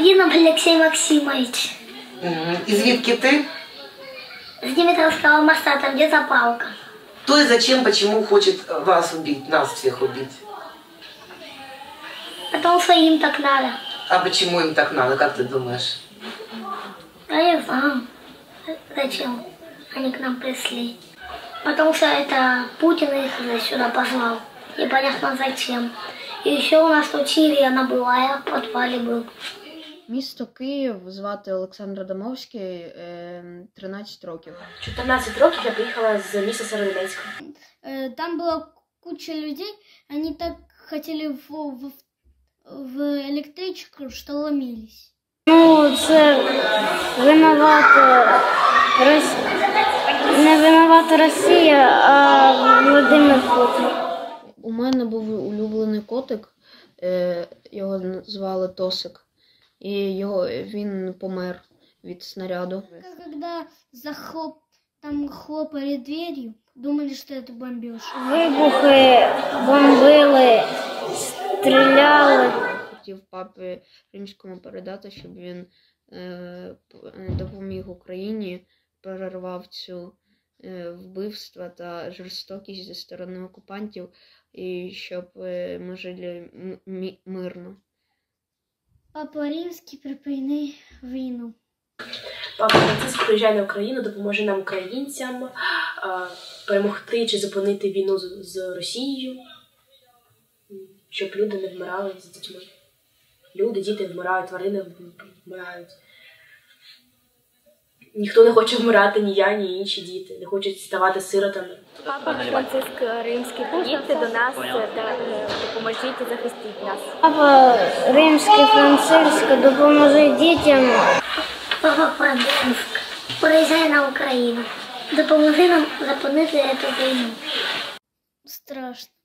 Мамединов Алексей Максимович. І звідки ти? С Димитровского моста, там где заправка. Кто и зачем, почему хочет вас убить, нас всех убить? Потому что им так надо. А почему им так надо, как ты думаешь? Я не знаю, зачем они к нам пришли. Потому что это Путин их сюда позвал. Непонятно зачем. И еще у нас тут Сирия она была, я в подвале был. Місто Київ, звати Олександр Адамовський, 13 років. 14 років я приїхала з міста Сєвєродонецька. Там була куча людей, вони так хотіли в електричку, що ломились. Ну, це не винувата Росія, а Володимир Путін. У мене був улюблений котик, його звали Тосик, і він помер від снаряду. Коли там хлопали дверью, думали, що це бомбеж. Вибухи, бомбили, стріляли. Хотів папі Римському передати, щоб він допоміг Україні, перервав цю вбивства та жорстокість зі сторони окупантів, і щоб ми жили мирно. Папа Римський припинив війну. Папа Франциск приїжджає на Україну, допоможе нам, українцям, перемогти чи зупинити війну з Росією, щоб люди не вмирали з дітьми. Люди, діти вмирають, тварини вмирають. Ніхто не хоче вмирати, ні я, ні інші діти, не хочуть ставати сиротами. Папа Франциск Римський, підійдьте до нас та допоможіть і захистіть нас. Папа Римський Франциск, допоможи дітям. Папа Франциск, приїжджай на Україну. Допоможи нам зупинити цю війну. Страшно.